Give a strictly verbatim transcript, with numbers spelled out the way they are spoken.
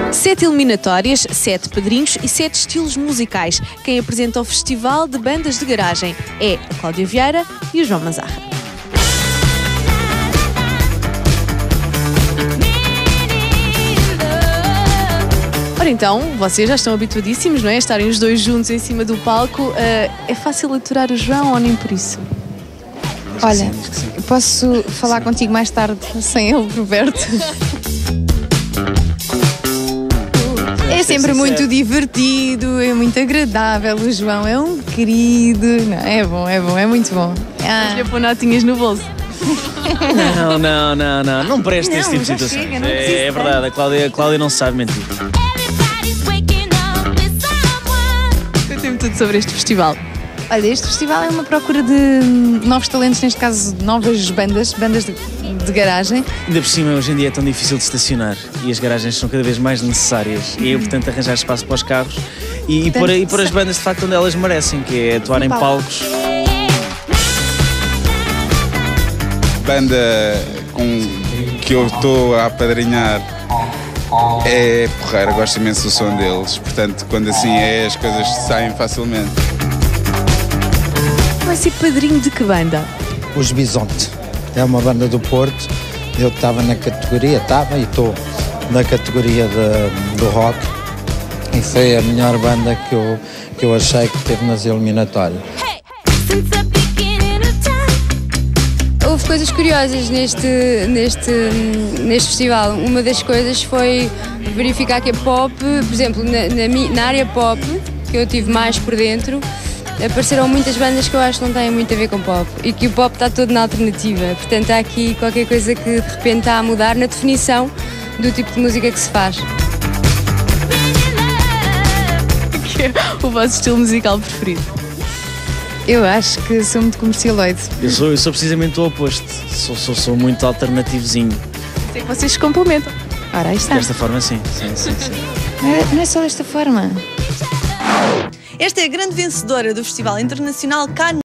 Sete eliminatórias, sete padrinhos e sete estilos musicais. Quem apresenta o Festival de Bandas de Garagem é a Cláudia Vieira e o João Mazarra. Ora então, vocês já estão habituadíssimos, não é? Estarem os dois juntos em cima do palco. Uh, é fácil aturar o João ou nem por isso? Olha, posso falar contigo mais tarde sem ele, Roberto? É sempre muito divertido, é muito agradável. O João é um querido. Não, é bom, é bom, é muito bom. Ah. Já pôr notinhas no bolso. Não, não, não, não. Não presta esse tipo de situação. Chega, não é, é verdade, a Cláudia, a Cláudia não sabe mentir. Contem-me tudo sobre este festival. Olha, este festival é uma procura de novos talentos, neste caso novas bandas, bandas de, de garagem. Ainda por cima, hoje em dia é tão difícil de estacionar e as garagens são cada vez mais necessárias. E é importante arranjar espaço para os carros e, e, pôr, e pôr as bandas de facto onde elas merecem, que é atuar em palcos. Banda com que eu estou a apadrinhar é porreira, gosto imenso do som deles, portanto, quando assim é, as coisas saem facilmente. Vai ser padrinho de que banda? Os Bisonte. É uma banda do Porto. Eu estava na categoria, estava e estou na categoria de, do rock. E foi a melhor banda que eu, que eu achei que teve nas eliminatórias. Houve coisas curiosas neste, neste, neste festival. Uma das coisas foi verificar que a pop, por exemplo, na, na, na área pop, que eu tive mais por dentro, apareceram muitas bandas que eu acho que não têm muito a ver com pop e que o pop está todo na alternativa. Portanto, há aqui qualquer coisa que de repente está a mudar na definição do tipo de música que se faz. Que é o vosso estilo musical preferido? Eu acho que sou muito comercialoide. Eu sou, eu sou precisamente o oposto. Sou, sou, sou muito alternativozinho. Sei que vocês se complementam. Ora, aí está. Desta forma, sim. sim, sim, sim. Não é, não é só desta forma. Esta é a grande vencedora do Festival Internacional Cannes.